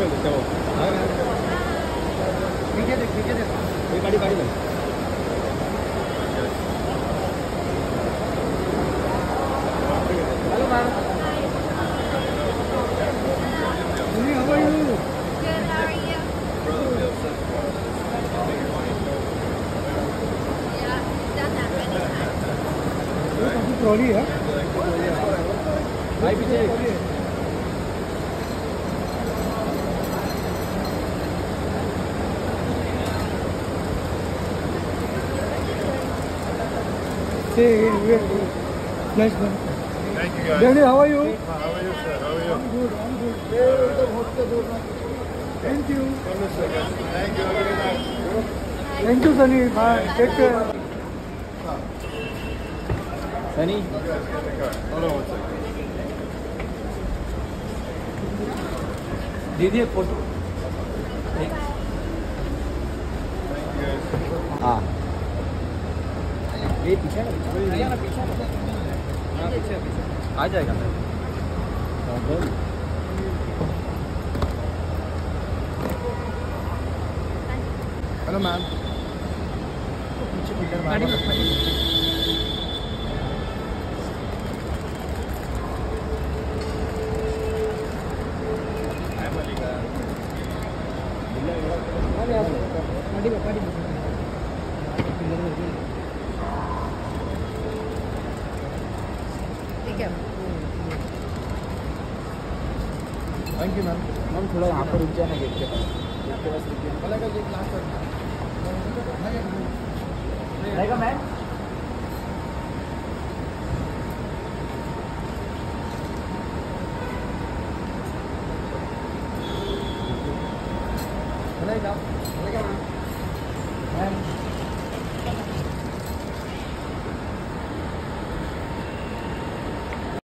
गाड़ी गाड़ी में hello ma'am how are you? Good, how are you? Yeah, done that many times. ये काफी ट्रॉली है भाई पीछे nice man. Thank you guys. Daniel, how are you? How are you, sir? How are you? I'm good. Thank you. Thank you. Very nice. Thank you, Sunny. Bye. Take care. Sunny. Hold on one second. दीदी एक photo हाँ ये पीछे ना पीछे हाँ पीछे आ जाएगा हेलो मैम पीछे पिलर ठीक है थैंक यू मैम मैम थोड़ा यहाँ पर रुक जाना गेट के पास रहेगा मैम मैम